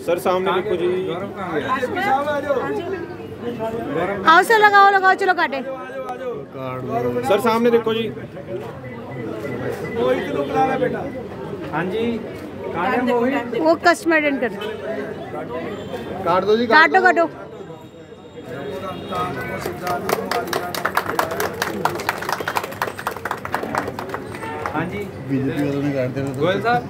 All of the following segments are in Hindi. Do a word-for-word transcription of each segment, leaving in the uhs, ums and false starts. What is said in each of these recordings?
सर सामने देखो जी। आओ सर, लगाओ लगाओ, चलो काटे। सर सामने देखो जी। हाँ जी, वो कस्टमर अटेंड कर। काट दो जी, काटो काटो। हाँ जी, बीजेपी वालों ने काट देना। गोयल साहब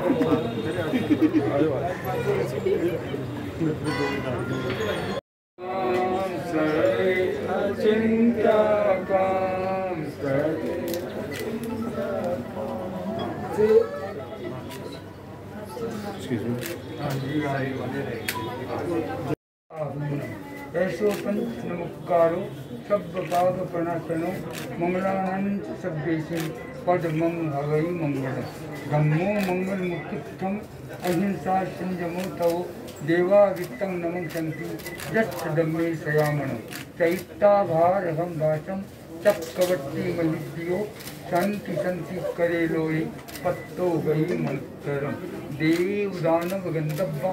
ऐसो पंच नमस्कारो सब पाद प्रणाशनो मंगलानंद सब्देशन पद मंगल मंगल धम्मो मंगल मुक्तिस्थम अहिंसा संयमो तव देवा वित्तं नमं शंति यत् दम्मे सयामनो चैत्ता भारहं वाचम चक्रवर्ती महिद्यो शांति शांति करे लोई पत्तो गई मंत्रम देव दानव गंधब्बा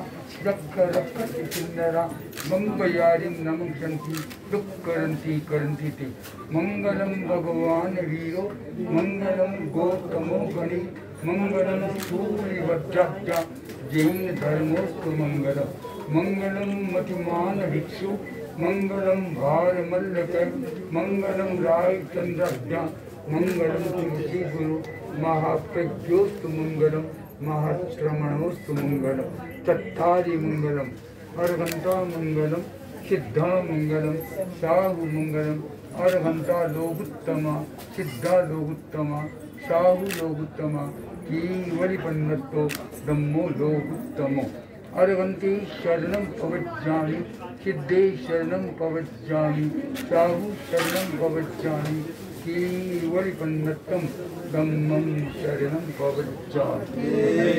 मंगयारी नमं शंति दुक्करंती करंती ते मंगलम भगवान वीरो मंगलम गौतमो गणि मंगलम सूर्यवज्राजा जैन धर्मोस्तु मंगलम मंगलम मतिमान भिक्षु मंगलम भारमल्लक मंगलम राय चंद्राज्ञा मंगलम तुलसी गुरु महाप्रज्ञोस्तु मंगलम महाश्रमणोस्तु मंगलम तत्थारि मंगलम अर्घंता मंगलम सिद्धा मंगलम साहु मंगलम अर्घंता लोगुत्तमा सिद्धा लोगुत्तमा साहु लोगुत्तमा कीवली पन्नतो धम्मो लोगुत्तमो अर्घंते शरणं पवज्जामि सिद्धे शरणं पवज्जामि साहु शरणं पवज्जामि कीवली पन्नतम धम्मं शरणं पवज्जामि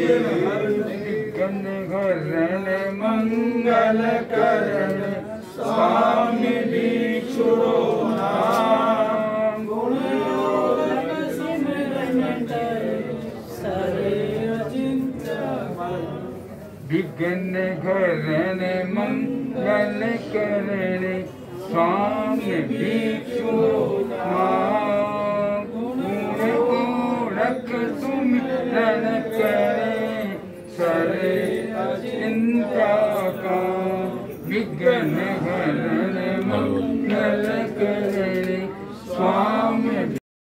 घरण मंगल करण स्वामी भिक्षु नाम विघ्न घरण मंगल करण स्वामी भिक्षु नाम गुणक सुमिरन करे सरे चिंता का विघ्न घरण मंगल करे स्वामी।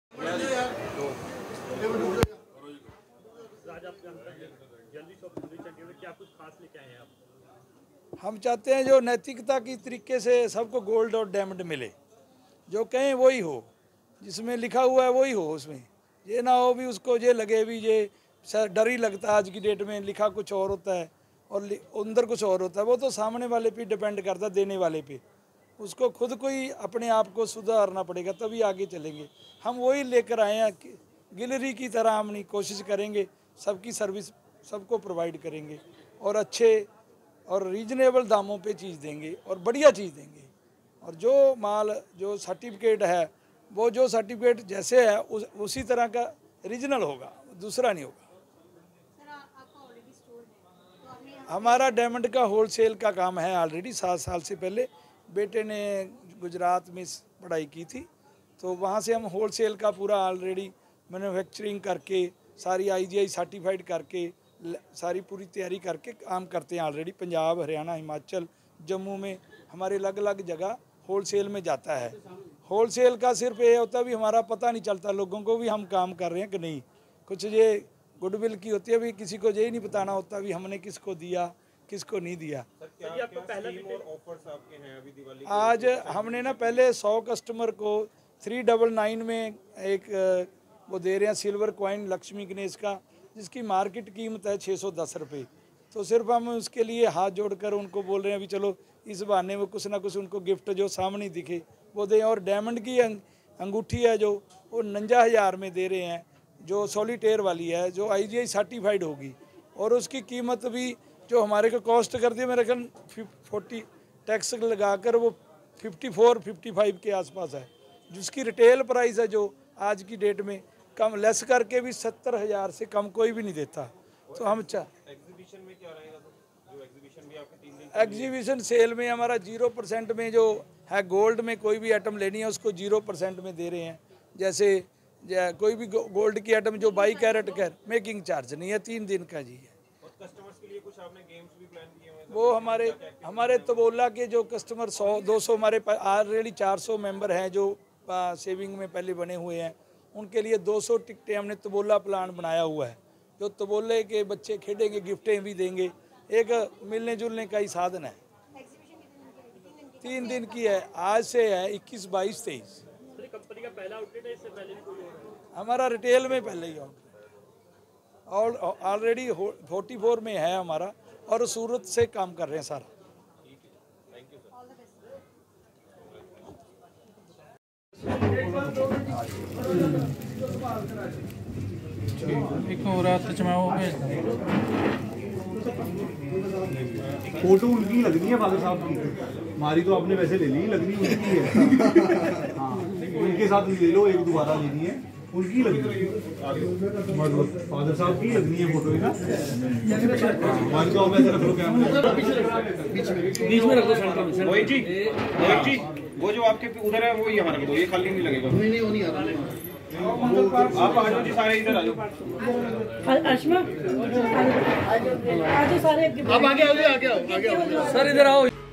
हम चाहते हैं जो नैतिकता की तरीके से सबको गोल्ड और डायमंड मिले, जो कहें वही हो, जिसमें लिखा हुआ है वही हो, उसमें ये ना हो भी उसको ये लगे भी ये सर डर ही लगता है। आज की डेट में लिखा कुछ और होता है और अंदर कुछ और होता है। वो तो सामने वाले पे डिपेंड करता है, देने वाले पे। उसको खुद को ही अपने आप को सुधारना पड़ेगा, तभी आगे चलेंगे। हम वही लेकर आए हैं, गिलहरी की तरह हम नहीं कोशिश करेंगे, सबकी सर्विस सबको प्रोवाइड करेंगे और अच्छे और रीजनेबल दामों पे चीज़ देंगे और बढ़िया चीज़ देंगे। और जो माल जो सर्टिफिकेट है वो जो सर्टिफिकेट जैसे है उस, उसी तरह का रीजनल होगा, दूसरा नहीं होगा। हमारा डायमंड का होलसेल का काम है ऑलरेडी। सात साल से पहले बेटे ने गुजरात में पढ़ाई की थी, तो वहाँ से हम होलसेल का पूरा ऑलरेडी मैन्युफैक्चरिंग करके सारी आईजीआई सर्टिफाइड करके सारी पूरी तैयारी करके काम करते हैं ऑलरेडी। पंजाब, हरियाणा, हिमाचल, जम्मू में हमारे अलग अलग जगह होलसेल में जाता है। होलसेल का सिर्फ ये होता है भी हमारा पता नहीं चलता लोगों को भी हम काम कर रहे हैं कि नहीं। कुछ ये गुडविल की होती है, भी किसी को यही नहीं बताना होता भी हमने किसको दिया किसको नहीं दिया। आज हमने ना पहले सौ कस्टमर को थ्री डबल नाइन में एक वो दे रहे हैं सिल्वर कॉइन लक्ष्मी गणेश का, जिसकी मार्केट कीमत है छः सौ दस रुपये। तो सिर्फ हम उसके लिए हाथ जोड़कर उनको बोल रहे हैं भी चलो इस बहाने में कुछ ना कुछ उनको गिफ्ट जो सामने दिखे वो दें। और डायमंड की अंगूठी है जो वो उनंजा हज़ार में दे रहे हैं, जो सॉलिटेयर वाली है, जो आईजीआई सर्टिफाइड होगी। और उसकी कीमत भी जो हमारे को कॉस्ट कर दिया मेरे ख्याल फोर्टी टैक्स लगाकर वो फिफ्टी फोर फिफ्टी फाइव के आसपास है, जिसकी रिटेल प्राइस है जो आज की डेट में कम लेस करके भी सत्तर हज़ार से कम कोई भी नहीं देता। तो हम चाह एग्जीबिशन में क्या रहेगा? एग्जीबिशन सेल में हमारा जीरो परसेंट में जो है गोल्ड में कोई भी आइटम लेनी है उसको जीरो परसेंट में दे रहे हैं। जैसे जै, कोई भी गो, गोल्ड की आइटम जो बाई कैरेट का मेकिंग चार्ज नहीं है, तीन दिन का जी है। कस्टमर्स के लिए कुछ आपने गेम्स भी प्लान किए हुए हैं? वो हमारे हमारे तबोला के जो कस्टमर सौ दो सौ हमारे ऑलरेडी चार सौ मेंबर हैं जो आ, सेविंग में पहले बने हुए हैं, उनके लिए दो सौ टिकटें हमने तबोला प्लान बनाया हुआ है। जो तबोले के बच्चे खेलेंगे, गिफ्टें भी देंगे, एक मिलने जुलने का ही साधन है। तीन दिन की है, आज से है इक्कीस बाईस तेईस। कंपनी का पहला आउटलेट है, इससे पहले भी कोई और? हमारा रिटेल में पहले ही आउटलेट और ऑलरेडी फोर्टी फोर में है हमारा, और सूरत से काम कर रहे हैं सारा। एक और रात च मैं वो भेज फोटो उनकी लगनी है फादर साहब की, हमारी तो आपने वैसे ले ली, लगनी उनकी है। हाँ, उनके साथ ले लो, एक दोबारा लेनी है, उनकी लगनी है, मतलब फादर साहब की लगनी है फोटो, है ना? हमारी तो आप ऐसे रख लो, कैमरा बीच में रख दो, सेंटर में। मोहित जी, मोहित जी, वो जो आपके उधर है वो ही हमारे को दो, ये खाली नहीं लगेगा। नहीं नहीं वो नहीं आ रहा। आप आ जाओ जी, सारे इधर आ जाओ। अश्मा आ जाओ सारे, आप आगे आओ, आगे आओ, आगे आओ सर इधर आओ।